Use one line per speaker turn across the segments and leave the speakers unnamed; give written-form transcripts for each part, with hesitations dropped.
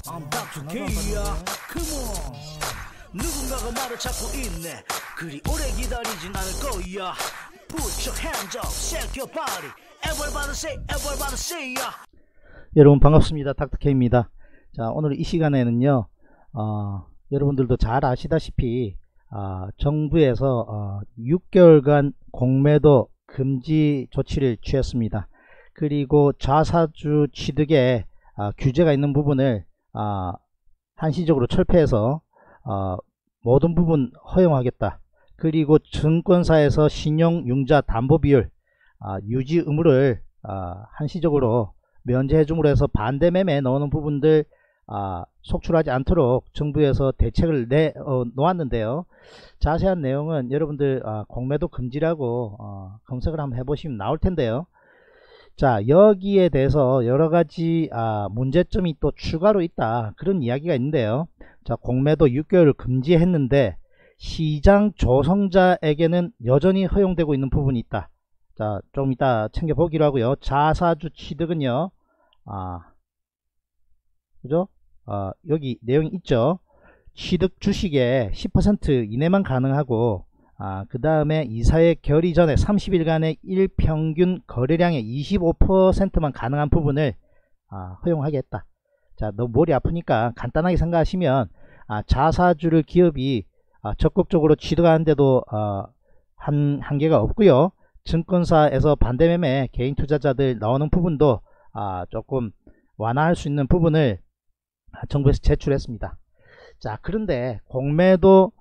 I'm Dr. K야. Come on. 누군가가 나를 찾고 있네. 그리 오래 기다리진 않을 거야. Put your hands up, shake your body. Everybody say ya.
여러분 반갑습니다. 닥터K입니다. 자, 오늘 이 시간에는요, 여러분들도 잘 아시다시피 정부에서 6개월간 공매도 금지 조치를 취했습니다. 그리고 자사주 취득에 규제가 있는 부분을 한시적으로 철폐해서 모든 부분 허용하겠다. 그리고 증권사에서 신용융자 담보비율 유지 의무를 한시적으로 면제해 줌으로 해서 반대 매매에 넣는 부분들 속출하지 않도록 정부에서 대책을 놓았는데요. 자세한 내용은 여러분들 공매도 금지라고 검색을 한번 해보시면 나올 텐데요. 자, 여기에 대해서 여러가지 문제점이 또 추가로 있다, 그런 이야기가 있는데요. 자, 공매도 6개월을 금지했는데 시장 조성자에게는 여전히 허용되고 있는 부분이 있다. 자, 좀 이따 챙겨보기로 하고요. 자사주 취득은요, 그죠? 여기 내용이 있죠. 취득 주식의 10% 이내만 가능하고, 그 다음에 이사의 결의 전에 30일간의 일평균 거래량의 25%만 가능한 부분을 허용하겠다. 자, 너무 머리 아프니까 간단하게 생각하시면, 자사주를 기업이 적극적으로 취득하는데도 한계가 없고요. 증권사에서 반대매매 개인 투자자들 나오는 부분도 조금 완화할 수 있는 부분을 정부에서 제출했습니다. 자, 그런데 공매도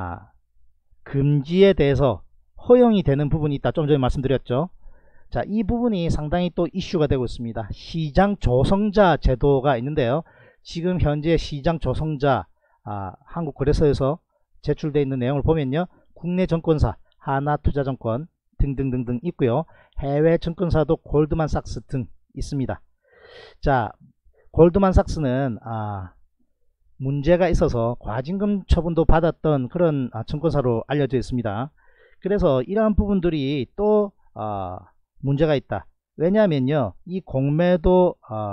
금지에 대해서 허용이 되는 부분이 있다, 좀 전에 말씀드렸죠. 자, 이 부분이 상당히 또 이슈가 되고 있습니다. 시장 조성자 제도가 있는데요. 지금 현재 시장 조성자 한국거래소에서 제출되어 있는 내용을 보면요, 국내 증권사 하나투자증권 등등등등 있고요. 해외 증권사도 골드만삭스 등 있습니다. 자, 골드만삭스는 문제가 있어서 과징금 처분도 받았던 그런 증권사로 알려져 있습니다. 그래서 이러한 부분들이 또 문제가 있다. 왜냐하면요, 이 공매도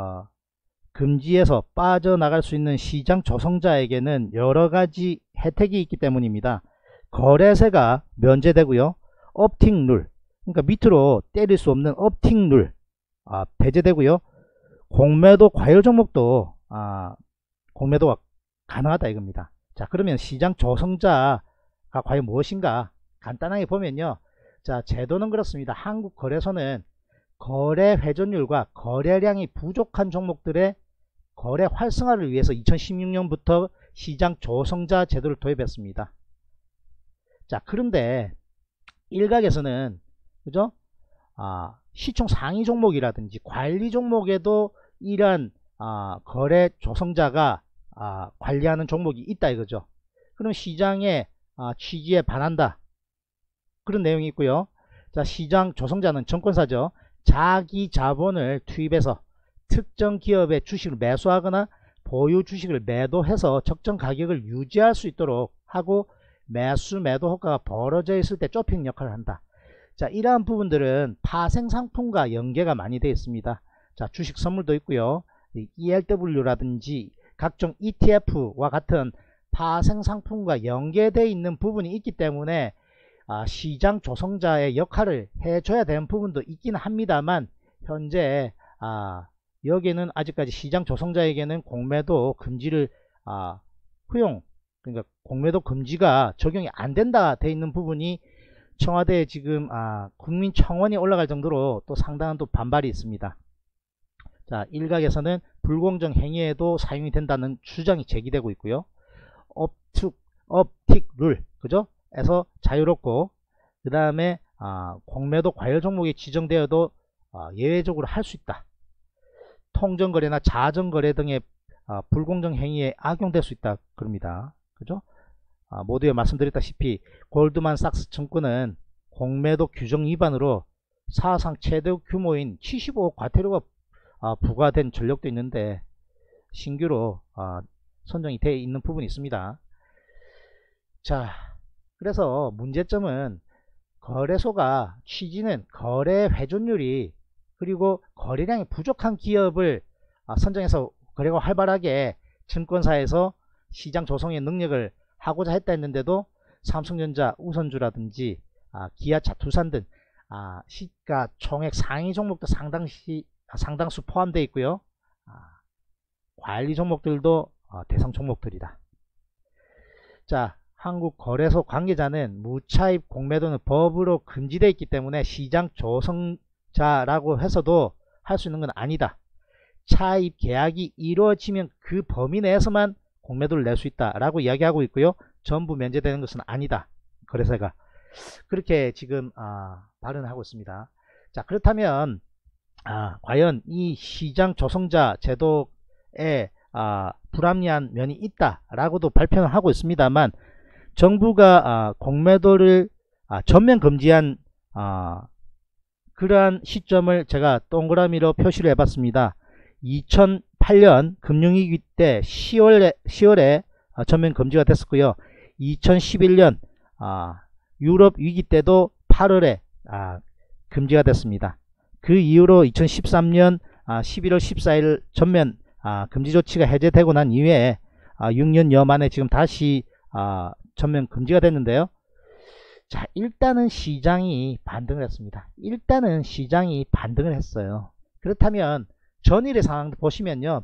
금지에서 빠져나갈 수 있는 시장 조성자에게는 여러가지 혜택이 있기 때문입니다. 거래세가 면제되고요, 업팅 룰, 그러니까 밑으로 때릴 수 없는 업팅 룰 배제되고요, 공매도 과열 종목도 공매도가 가능하다 이겁니다. 자, 그러면 시장 조성자가 과연 무엇인가 간단하게 보면요, 자, 제도는 그렇습니다. 한국거래소는 거래 회전율과 거래량이 부족한 종목들의 거래 활성화를 위해서 2016년부터 시장 조성자 제도를 도입했습니다. 자, 그런데 일각에서는, 그죠? 시총 상위 종목이라든지 관리 종목에도 이러한 거래 조성자가 관리하는 종목이 있다 이거죠. 그럼 시장의 취지에 반한다, 그런 내용이 있고요. 자, 시장 조성자는 증권사죠. 자기 자본을 투입해서 특정 기업의 주식을 매수하거나 보유 주식을 매도해서 적정 가격을 유지할 수 있도록 하고, 매수 매도 효과가 벌어져 있을 때 쇼핑 역할을 한다. 자, 이러한 부분들은 파생 상품과 연계가 많이 되어 있습니다. 자, 주식 선물도 있고요. ELW라든지 각종 ETF와 같은 파생 상품과 연계되어 있는 부분이 있기 때문에 시장 조성자의 역할을 해줘야 되는 부분도 있긴 합니다만, 현재 여기에는 아직까지 시장 조성자에게는 공매도 금지를 그러니까 공매도 금지가 적용이 안 된다 돼 있는 부분이 청와대에 지금 국민청원이 올라갈 정도로 또 상당한 또 반발이 있습니다. 자, 일각에서는 불공정 행위에도 사용이 된다는 주장이 제기되고 있고요. 업틱 룰, 그죠? 에서 자유롭고, 그 다음에 공매도 과열 종목이 지정되어도 예외적으로 할 수 있다. 통정거래나 자정거래 등의 불공정 행위에 악용될 수 있다 그럽니다. 그죠? 모두에 말씀드렸다시피 골드만삭스 증권은 공매도 규정 위반으로 사상 최대 규모인 75억 과태료가 부과된 전력도 있는데 신규로 선정이 되어 있는 부분이 있습니다. 자, 그래서 문제점은 거래소가 취지는 거래 회전율이 그리고 거래량이 부족한 기업을 선정해서 거래가 활발하게 증권사에서 시장 조성의 능력을 하고자 했다 했는데도 삼성전자, 우선주라든지 기아차, 두산 등 시가 총액 상위 종목도 상당수 포함되어 있고요. 관리 종목들도 대상 종목들이다. 자, 한국거래소 관계자는 무차입 공매도는 법으로 금지되어 있기 때문에 시장 조성자라고 해서도 할 수 있는 건 아니다. 차입 계약이 이루어지면 그 범위 내에서만 공매도를 낼 수 있다라고 이야기하고 있고요. 전부 면제되는 것은 아니다. 거래소가 그렇게 지금 발언하고 있습니다. 자, 그렇다면 과연 이 시장 조성자 제도에 불합리한 면이 있다라고도 발표는 하고 있습니다만, 정부가 공매도를 전면 금지한 그러한 시점을 제가 동그라미로 표시를 해봤습니다. 2008년 금융위기 때 10월에 전면 금지가 됐었고요. 2011년 유럽 위기 때도 8월에 금지가 됐습니다. 그 이후로 2013년 11월 14일 전면 금지 조치가 해제되고 난 이후에 6년여 만에 지금 다시 전면 금지가 됐는데요. 자, 일단은 시장이 반등을 했습니다. 일단은 시장이 반등을 했어요. 그렇다면 전일의 상황도 보시면요,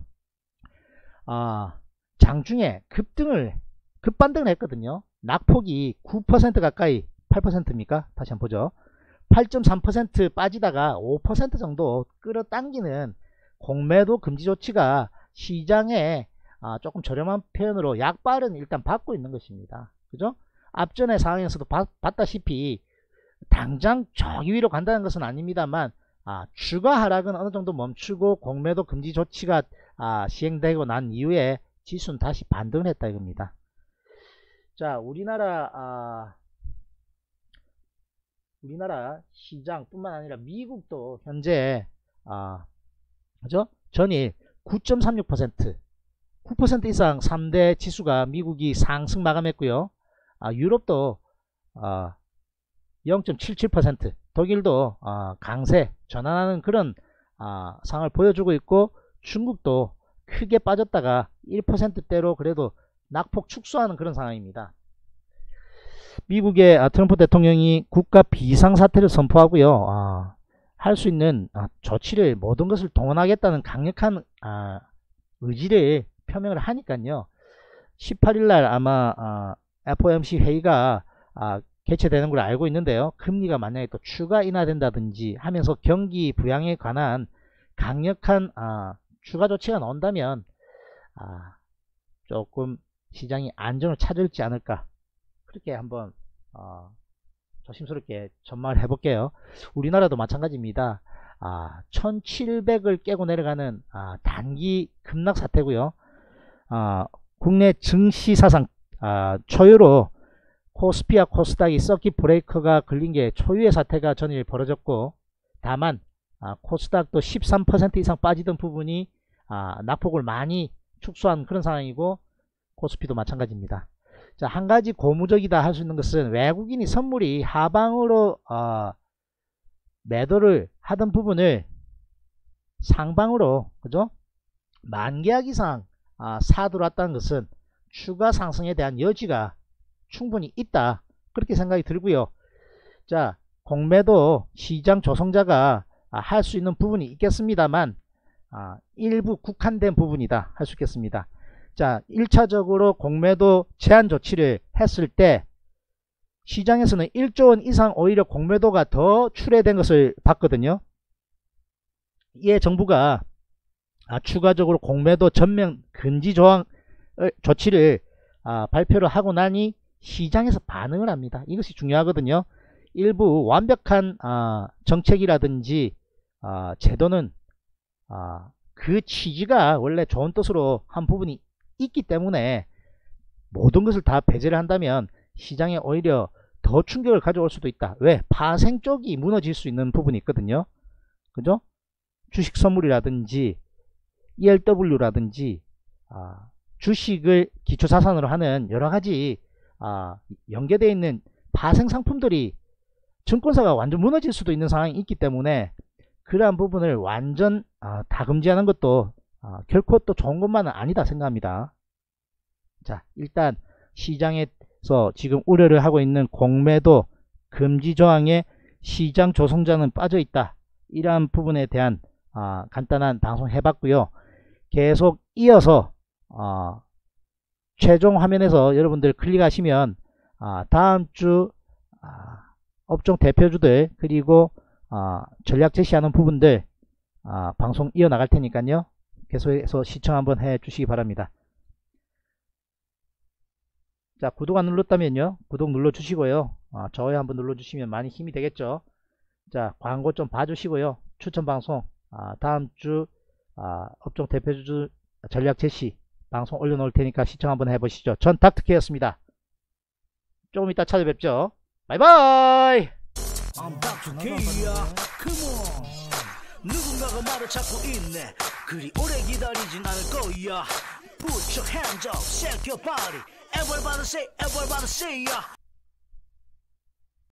장중에 급반등을 했거든요. 낙폭이 9% 가까이, 8%입니까? 다시 한번 보죠. 8.3% 빠지다가 5% 정도 끌어당기는 공매도 금지 조치가 시장에 조금 저렴한 표현으로 약발은 일단 받고 있는 것입니다. 그죠? 앞전의 상황에서도 봤다시피 당장 저기 위로 간다는 것은 아닙니다만 추가 하락은 어느 정도 멈추고 공매도 금지 조치가 시행되고 난 이후에 지수는 다시 반등을 했다 이겁니다. 자, 우리나라 시장뿐만 아니라 미국도 현재 그죠? 전일 9.36% 9% 이상 3대 지수가 미국이 상승 마감했고요. 유럽도 0.77%, 독일도 강세 전환하는 그런 상황을 보여주고 있고, 중국도 크게 빠졌다가 1%대로 그래도 낙폭 축소하는 그런 상황입니다. 미국의 트럼프 대통령이 국가 비상사태를 선포하고요. 할 수 있는 조치를 모든 것을 동원하겠다는 강력한 의지를 표명을 하니까요. 18일날 아마 FOMC 회의가 개최되는 걸 알고 있는데요. 금리가 만약에 또 추가 인하된다든지 하면서 경기 부양에 관한 강력한 추가 조치가 나온다면 조금 시장이 안정을 찾을지 않을까, 그렇게 한번 조심스럽게 전망을 해볼게요. 우리나라도 마찬가지입니다. 1700을 깨고 내려가는 단기 급락 사태고요. 국내 증시 사상 초유로 코스피와 코스닥이 서킷 브레이커가 걸린 게 초유의 사태가 전일 벌어졌고, 다만 코스닥도 13% 이상 빠지던 부분이 낙폭을 많이 축소한 그런 상황이고, 코스피도 마찬가지입니다. 자, 한 가지 고무적이다 할 수 있는 것은 외국인이 선물이 하방으로 매도를 하던 부분을 상방으로, 그죠? 만계약 이상 사들어왔다는 것은 추가 상승에 대한 여지가 충분히 있다, 그렇게 생각이 들고요. 자, 공매도 시장 조성자가 할 수 있는 부분이 있겠습니다만 일부 국한된 부분이다 할 수 있겠습니다. 자, 1차적으로 공매도 제한 조치를 했을 때 시장에서는 1조 원 이상 오히려 공매도가 더 출회된 것을 봤거든요. 이에 정부가 추가적으로 공매도 전면 금지 조치를 발표를 하고 나니 시장에서 반응을 합니다. 이것이 중요하거든요. 일부 완벽한 정책이라든지 제도는 그 취지가 원래 좋은 뜻으로 한 부분이 있기 때문에 모든 것을 다 배제를 한다면 시장에 오히려 더 충격을 가져올 수도 있다. 왜? 파생 쪽이 무너질 수 있는 부분이 있거든요. 그죠? 주식 선물이라든지 ELW라든지 주식을 기초자산으로 하는 여러가지 연계되어 있는 파생 상품들이 증권사가 완전 무너질 수도 있는 상황이 있기 때문에 그러한 부분을 완전 다 금지하는 것도 결코 또 좋은 것만은 아니다 생각합니다. 자, 일단 시장에서 지금 우려를 하고 있는 공매도 금지 조항에 시장 조성자는 빠져 있다. 이러한 부분에 대한 간단한 방송 해봤고요. 계속 이어서 최종 화면에서 여러분들 클릭하시면 다음주 업종 대표주들 그리고 전략 제시하는 부분들 방송 이어나갈 테니까요. 계속해서 시청 한번 해 주시기 바랍니다. 자, 구독 안 눌렀다면요, 구독 눌러 주시고요. 좋아요 한번 눌러 주시면 많이 힘이 되겠죠. 자, 광고 좀 봐주시고요. 추천 방송 다음주 업종 대표주 전략 제시 방송 올려놓을 테니까 시청 한번 해보시죠. 전 닥터케였습니다. 조금 이따 찾아뵙죠. 바이바이.
I'm Dr. K야. Come on. 누군가가 말을 찾고 있네. 그리 오래 기다리진 않을 거야. Put your hands up, shake your body. Everybody say, everybody say, yeah.